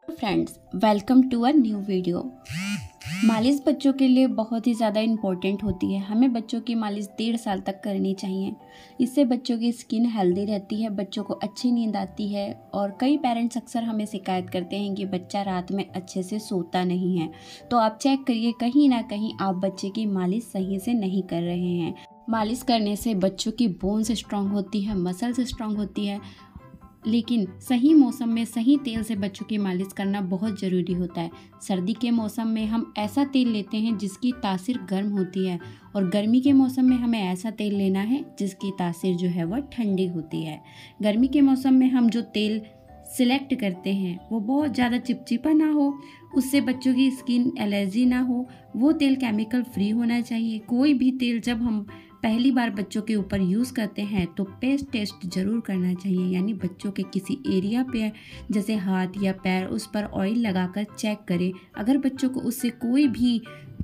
Friends, welcome to a new video. मालिश बच्चों के लिए बहुत ही ज़्यादा इम्पोर्टेंट होती है। हमें बच्चों की मालिश 1.5 साल तक करनी चाहिए। इससे बच्चों की स्किन हेल्दी रहती है, बच्चों को अच्छी नींद आती है। और कई पेरेंट्स अक्सर हमें शिकायत करते हैं कि बच्चा रात में अच्छे से सोता नहीं है। तो आप चेक करिए, कहीं ना कहीं आप बच्चे की मालिश सही से नहीं कर रहे हैं। मालिश करने से बच्चों की बोन्स स्ट्रांग होती है, मसल्स स्ट्रांग होती है, लेकिन सही मौसम में सही तेल से बच्चों की मालिश करना बहुत ज़रूरी होता है। सर्दी के मौसम में हम ऐसा तेल लेते हैं जिसकी तासीर गर्म होती है, और गर्मी के मौसम में हमें ऐसा तेल लेना है जिसकी तासीर जो है वह ठंडी होती है। गर्मी के मौसम में हम जो तेल सिलेक्ट करते हैं वो बहुत ज़्यादा चिपचिपा ना हो, उससे बच्चों की स्किन एलर्जी ना हो, वो तेल केमिकल फ्री होना चाहिए। कोई भी तेल जब हम पहली बार बच्चों के ऊपर यूज़ करते हैं तो पेस्ट टेस्ट ज़रूर करना चाहिए, यानी बच्चों के किसी एरिया पे जैसे हाथ या पैर उस पर ऑयल लगाकर चेक करें। अगर बच्चों को उससे कोई भी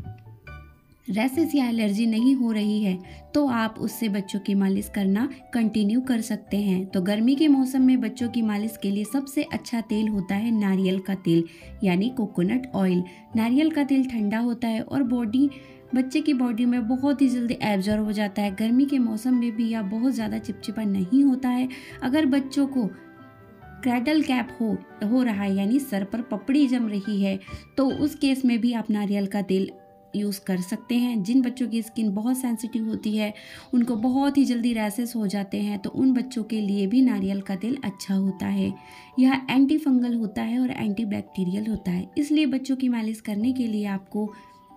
रैसेस या एलर्जी नहीं हो रही है तो आप उससे बच्चों की मालिश करना कंटिन्यू कर सकते हैं। तो गर्मी के मौसम में बच्चों की मालिश के लिए सबसे अच्छा तेल होता है नारियल का तेल, यानी कोकोनट ऑयल। नारियल का तेल ठंडा होता है और बच्चे की बॉडी में बहुत ही जल्दी एब्जॉर्ब हो जाता है। गर्मी के मौसम में भी यह बहुत ज़्यादा चिपचिपा नहीं होता है। अगर बच्चों को क्रैडल कैप हो रहा है, यानी सर पर पपड़ी जम रही है, तो उस केस में भी आप नारियल का तेल यूज़ कर सकते हैं। जिन बच्चों की स्किन बहुत सेंसिटिव होती है, उनको बहुत ही जल्दी रैसेस हो जाते हैं, तो उन बच्चों के लिए भी नारियल का तेल अच्छा होता है। यह एंटी फंगल होता है और एंटी बैक्टीरियल होता है। इसलिए बच्चों की मालिश करने के लिए आपको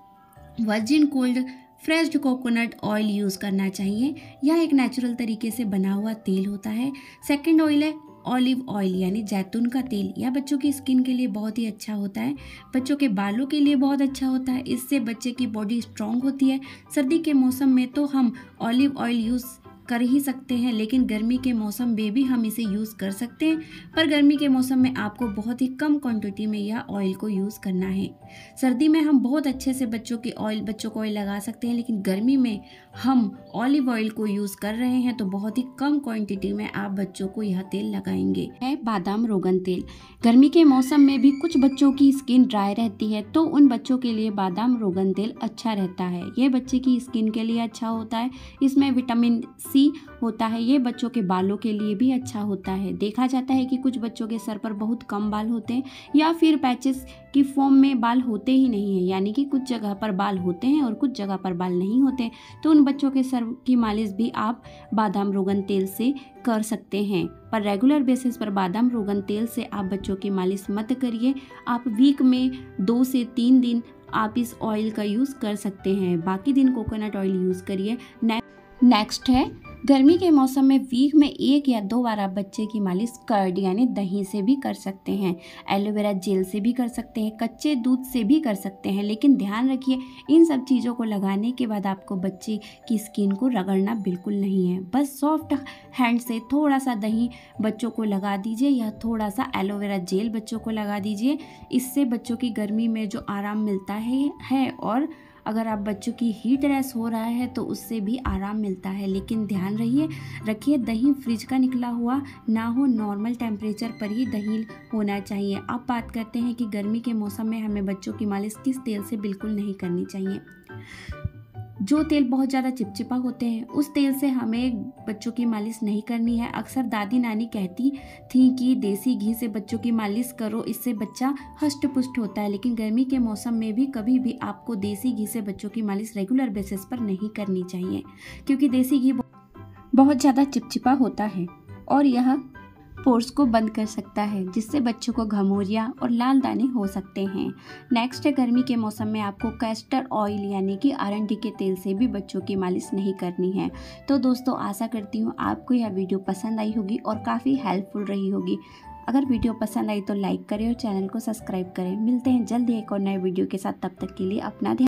virgin cold pressed coconut oil use करना चाहिए। यह एक नेचुरल तरीके से बना हुआ तेल होता है। सेकंड ऑयल है ऑलिव ऑयल, यानी जैतून का तेल। यह बच्चों की स्किन के लिए बहुत ही अच्छा होता है, बच्चों के बालों के लिए बहुत अच्छा होता है। इससे बच्चे की बॉडी स्ट्रांग होती है। सर्दी के मौसम में तो हम ऑलिव ऑयल यूज़ कर ही सकते हैं, लेकिन गर्मी के मौसम में भी हम इसे यूज़ कर सकते हैं, पर गर्मी के मौसम में आपको बहुत ही कम क्वांटिटी में यह ऑयल को यूज़ करना है। सर्दी में हम बहुत अच्छे से बच्चों को ऑयल लगा सकते हैं, लेकिन गर्मी में हम ऑलिव ऑयल को यूज़ कर रहे हैं तो बहुत ही कम क्वांटिटी में आप बच्चों को यह तेल लगाएंगे। है बादाम रोगन तेल। गर्मी के मौसम में भी कुछ बच्चों की स्किन ड्राई रहती है, तो उन बच्चों के लिए बादाम रोगन तेल अच्छा रहता है। ये बच्चे की स्किन के लिए अच्छा होता है, इसमें विटामिन सी होता है। ये बच्चों के बालों के लिए भी अच्छा होता है। देखा जाता है कि कुछ बच्चों के सर पर बहुत कम बाल होते हैं या फिर पैचेस की फॉर्म में बाल होते ही नहीं है, यानी कि कुछ जगह पर बाल होते हैं और कुछ जगह पर बाल नहीं होते, तो उन बच्चों के सर की मालिश भी आप बादाम रोगन तेल से कर सकते हैं। पर रेगुलर बेसिस पर बादाम रोगन तेल से आप बच्चों की मालिश मत करिए। आप वीक में 2 से 3 दिन आप इस ऑयल का यूज़ कर सकते हैं, बाकी दिन कोकोनट ऑयल यूज़ करिए। नेक्स्ट है, गर्मी के मौसम में वीक में 1 या 2 बार आप बच्चे की मालिश कर्ड यानी दही से भी कर सकते हैं, एलोवेरा जेल से भी कर सकते हैं, कच्चे दूध से भी कर सकते हैं। लेकिन ध्यान रखिए, इन सब चीज़ों को लगाने के बाद आपको बच्चे की स्किन को रगड़ना बिल्कुल नहीं है। बस सॉफ्ट हैंड से थोड़ा सा दही बच्चों को लगा दीजिए या थोड़ा सा एलोवेरा जेल बच्चों को लगा दीजिए। इससे बच्चों की गर्मी में जो आराम मिलता है और अगर आप बच्चों की हीट रैश हो रहा है तो उससे भी आराम मिलता है। लेकिन ध्यान रखिए दही फ्रिज का निकला हुआ ना हो, नॉर्मल टेम्परेचर पर ही दही होना चाहिए। अब बात करते हैं कि गर्मी के मौसम में हमें बच्चों की मालिश किस तेल से बिल्कुल नहीं करनी चाहिए। जो तेल बहुत ज़्यादा चिपचिपा होते हैं उस तेल से हमें बच्चों की मालिश नहीं करनी है। अक्सर दादी नानी कहती थी कि देसी घी से बच्चों की मालिश करो, इससे बच्चा हष्ट पुष्ट होता है। लेकिन गर्मी के मौसम में भी कभी भी आपको देसी घी से बच्चों की मालिश रेगुलर बेसिस पर नहीं करनी चाहिए, क्योंकि देसी घी बहुत ज़्यादा चिपचिपा होता है और यह पोर्स को बंद कर सकता है, जिससे बच्चों को घमौरियाँ और लाल दाने हो सकते हैं। नेक्स्ट है, गर्मी के मौसम में आपको कैस्टर ऑयल यानी कि आरंडी के तेल से भी बच्चों की मालिश नहीं करनी है। तो दोस्तों, आशा करती हूँ आपको यह वीडियो पसंद आई होगी और काफ़ी हेल्पफुल रही होगी। अगर वीडियो पसंद आई तो लाइक करें और चैनल को सब्सक्राइब करें। मिलते हैं जल्दी एक और नए वीडियो के साथ, तब तक के लिए अपना ध्यान